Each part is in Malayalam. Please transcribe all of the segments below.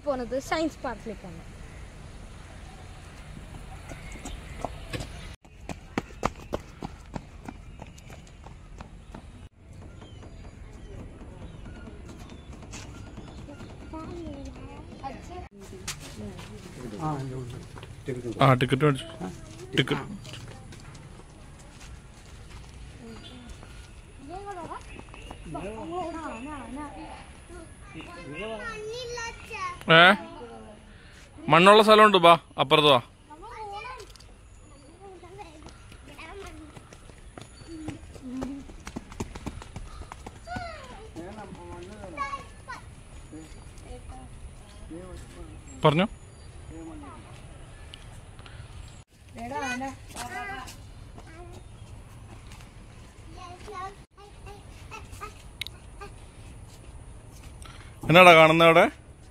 പോകുന്നത് സയൻസ് പാർക്കിലേക്കാണ്. ടിക്കറ്റ് മേടിച്ചു. ടിക്കറ്റ് മണ്ണുള്ള സ്ഥലമുണ്ട്. ബാ അപ്പുറത്ത് വാ. പറഞ്ഞോ. എന്നാടാ കാണുന്ന അവിടെ?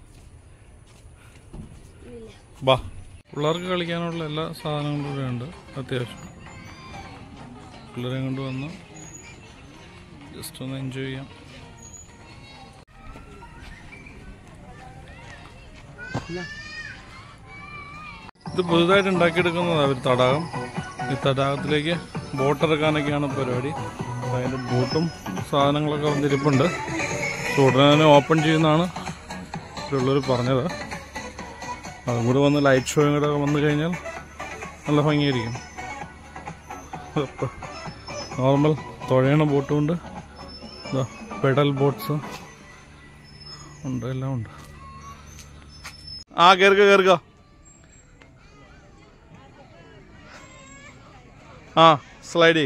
ബാ, പിള്ളേർക്ക് കളിക്കാനുള്ള എല്ലാ സാധനങ്ങളും ഇവിടെ ഉണ്ട്. അത്യാവശ്യം പിള്ളേരെ കൊണ്ട് വന്ന് ജസ്റ്റ് ഒന്ന് എൻജോയ് ചെയ്യാം. ഇത് പുതുതായിട്ട് ഉണ്ടാക്കിയെടുക്കുന്നതാണ് ഒരു തടാകം. ഈ തടാകത്തിലേക്ക് ബോട്ടിറക്കാനൊക്കെയാണ് പരിപാടി. അപ്പം അതിൻ്റെ ബോട്ടും സാധനങ്ങളൊക്കെ വന്നിരിപ്പുണ്ട്. ഉടനെ തന്നെ ഓപ്പൺ ചെയ്യുന്നതാണ് ഇവിടെയുള്ളവർ പറഞ്ഞത്. അതും കൂടെ വന്ന് ലൈറ്റ് ഷോയും കൂടെ വന്നു കഴിഞ്ഞാൽ നല്ല ഭംഗിയായിരിക്കും. നോർമൽ തുഴയണ ബോട്ടുമുണ്ട്, പെഡൽ ബോട്ട്സ് ഉണ്ട്, എല്ലാം ഉണ്ട്. കേറുക കേറുക. സ്ലൈഡ്.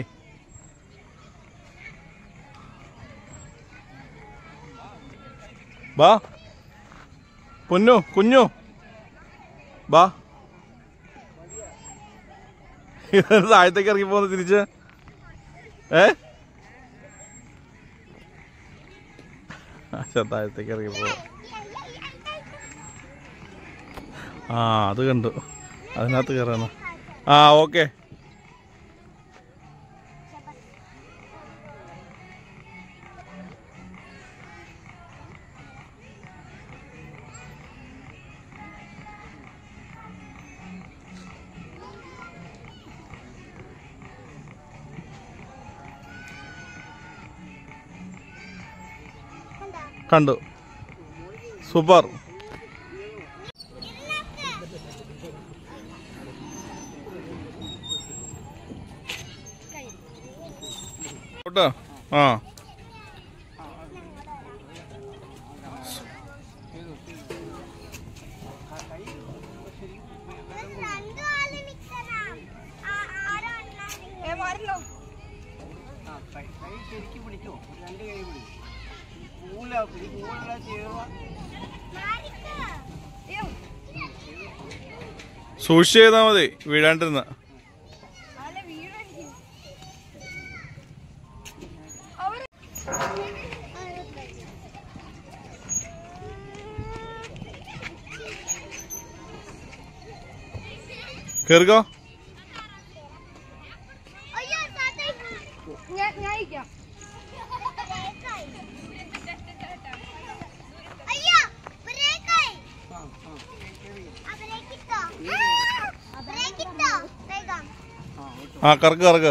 ബാ പൊന്നു കുഞ്ഞു ബാ. താഴത്തേക്ക് ഇറങ്ങി പോകുന്നത് തിരിച്ച്. താഴത്തേക്ക് ഇറങ്ങി പോവാ. അത് കണ്ടു, അതിനകത്ത് കയറാണ്. ഓക്കെ. കണ്ടു, സൂപ്പർ. സൂക്ഷിച്ച് ചെയ്താൽ മതി, വീഴാണ്ടിരുന്ന. കേറുക. കറക്ക് കറക്ക്.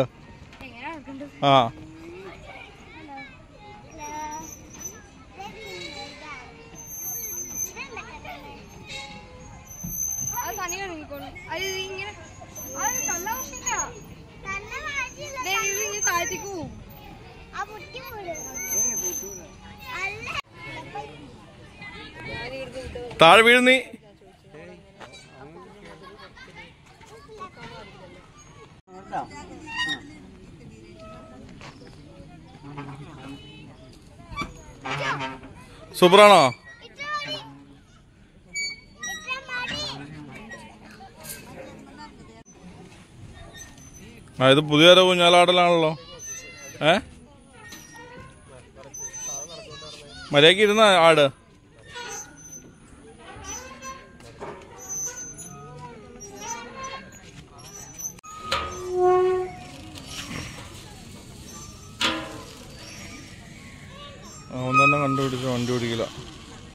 താഴെ വീഴുന്നീ. സൂപ്പറാണോ? ഇത് പുതിയൊരു ഊഞ്ഞാലാടലാണല്ലോ. മര്യാദക്ക് ഇരുന്ന ആട്. അവൻ തന്നെ കണ്ടുപിടിച്ചു, വണ്ടി ഓടിക്കില്ല.